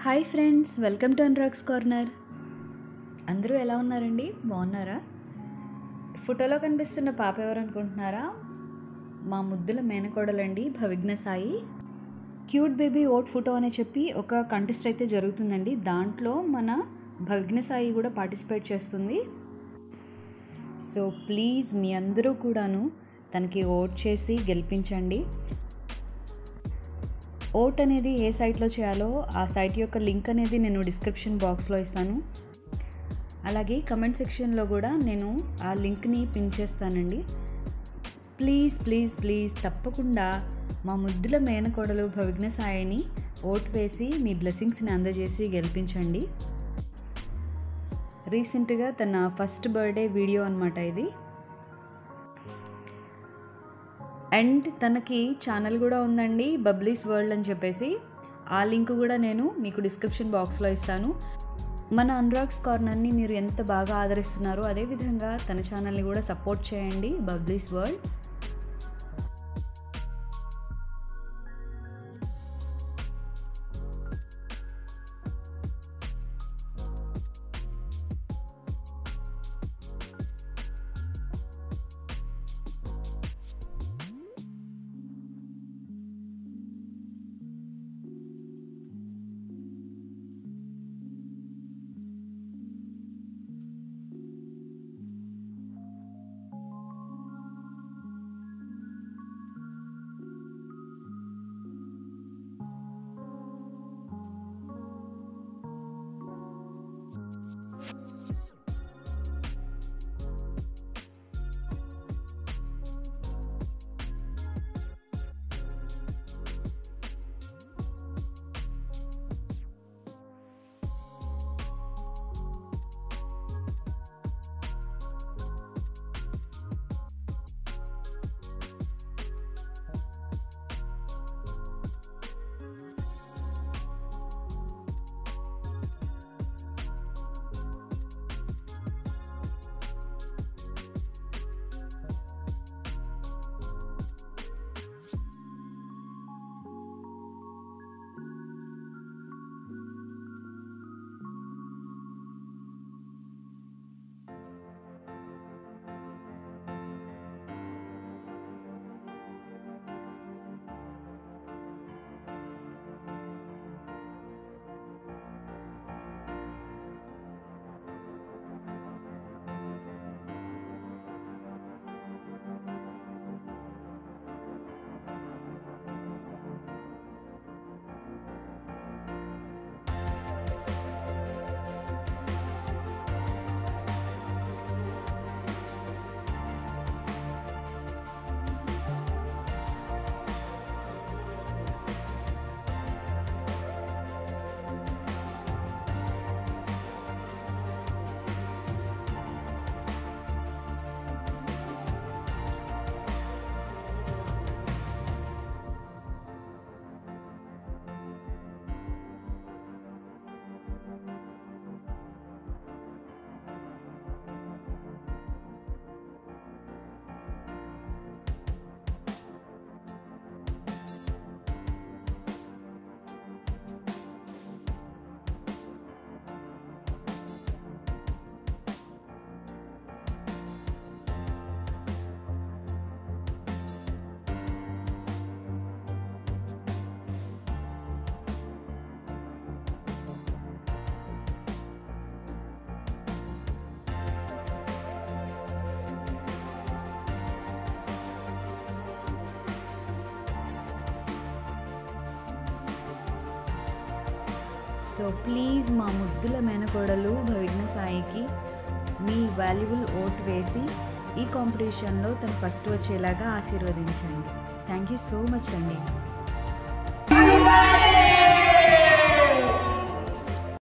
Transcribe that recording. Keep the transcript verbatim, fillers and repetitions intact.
Hi friends, welcome to Anurag's corner. అందరూ ఎలా ఉన్నారండి? బాగున్నారా? ఫోటోలో కనిపిస్తున్న పాప ఎవరు అనుకుంటున్నారా? మా ముద్దుల మేనకోడలండి, భవిఘ్న సాయి. క్యూట్ బేబీ ఓట్ ఫోటో అని చెప్పి ఒక కంటెస్ట్ అయితే జరుగుతుందండి. దాంట్లో మన భవిఘ్న సాయి కూడా పార్టిసిపేట్ చేస్తుంది. సో ప్లీజ్ మీ అందరూ కూడాను తనకి ఓట్ చేసి గెలిపించండి. ఓట్ అనేది ఏ సైట్లో చేయాలో ఆ సైట్ యొక్క లింక్ అనేది నేను డిస్క్రిప్షన్ బాక్స్లో ఇస్తాను. అలాగే కమెంట్ సెక్షన్లో కూడా నేను ఆ లింక్ని పిన్ చేస్తానండి. ప్లీజ్ ప్లీజ్ ప్లీజ్ తప్పకుండా మా ముద్దుల మేనకోడలు భవిఘ్న సాయిని ఓట్ వేసి మీ బ్లెస్సింగ్స్ని అందజేసి గెలిపించండి. రీసెంట్గా తన ఫస్ట్ బర్త్డే వీడియో అన్నమాట ఇది. అండ్ తనకి ఛానల్ కూడా ఉందండి, బబ్లీస్ వరల్డ్ అని చెప్పేసి. ఆ లింక్ కూడా నేను మీకు డిస్క్రిప్షన్ బాక్స్లో ఇస్తాను. మన అనురాగ్స్ కార్నర్ని మీరు ఎంత బాగా ఆదరిస్తున్నారో అదేవిధంగా తన ఛానల్ని కూడా సపోర్ట్ చేయండి, బబ్లీస్ వరల్డ్. సో ప్లీజ్ మా ముద్దుల మేనకోడలు భవిఘ్న సాయికి మీ వాల్యుబుల్ ఓట్ వేసి ఈ కాంపిటీషన్లో తను ఫస్ట్ వచ్చేలాగా ఆశీర్వదించండి. థ్యాంక్ యూ సో మచ్ అండి.